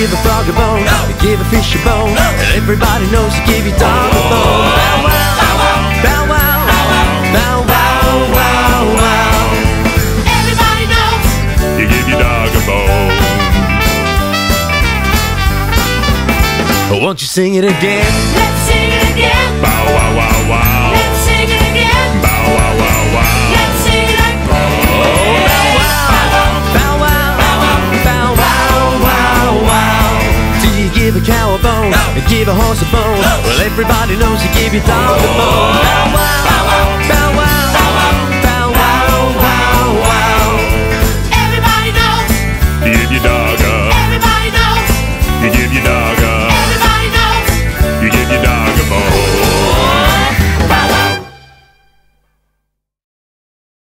give a frog a bone, you give a fish a bone, and everybody knows you give your dog a bone. Bow wow, bow wow, bow wow, wow, wow. Everybody knows You give your dog a bone. Won't you sing it again? Let's sing it again. Bow wow wow wow. Let's sing it again. Bow wow wow wow. Let's sing it again. Bow wow, bow wow, wow, wow. Do you give a cow a bone and give a horse a bone? Well, everybody knows you give your dog a bone.